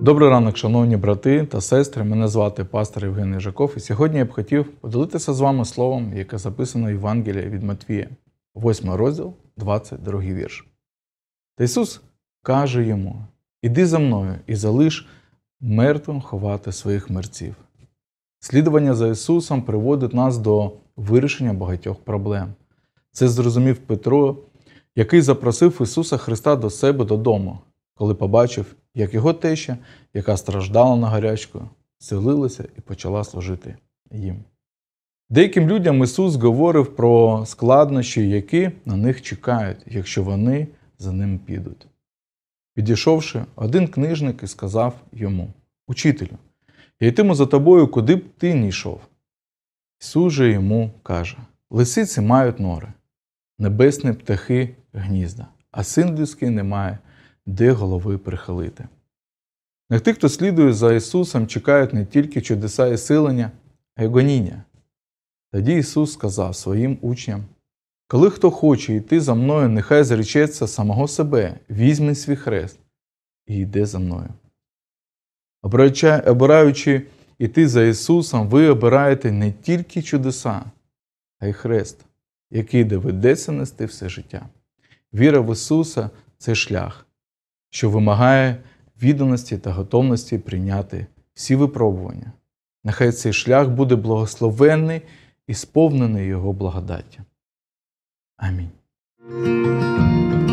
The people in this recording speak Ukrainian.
Добрий ранок, шановні брати та сестри. Мене звати пастор Євгеній Жаков. І сьогодні я б хотів поділитися з вами словом, яке записано в Євангелії від Матвія, 8 розділ, 22 вірш. Та Ісус каже йому: «Іди за мною і залиш мертвим ховати своїх мерців». Слідування за Ісусом приводить нас до вирішення багатьох проблем. Це зрозумів Петро, який запросив Ісуса Христа до себе додому, коли побачив, як його теща, яка страждала на гарячку, зцілилася і почала служити їм. Деяким людям Ісус говорив про складнощі, які на них чекають, якщо вони за ним підуть. Підійшовши, один книжник і сказав йому: «Учителю, я йтиму за тобою, куди б ти не йшов». Ісус же йому каже: «Лисиці мають нори, небесні птахи – гнізда, а син людський не має де голови прихилити». На тих, хто слідує за Ісусом, чекають не тільки чудеса і зцілення, а й гоніння. Тоді Ісус сказав своїм учням: «Коли хто хоче йти за мною, нехай зречеться самого себе, візьме свій хрест і йде за мною». Обираючи йти за Ісусом, ви обираєте не тільки чудеса, а й хрест, який доведеться нести все життя. Віра в Ісуса – це шлях, що вимагає відданості та готовності прийняти всі випробування. Нехай цей шлях буде благословенний і сповнений Його благодаттю. Амінь.